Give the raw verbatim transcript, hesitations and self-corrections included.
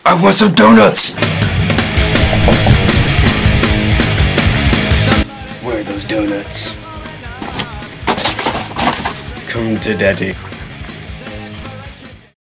I want some donuts! Where are those donuts? Come to daddy.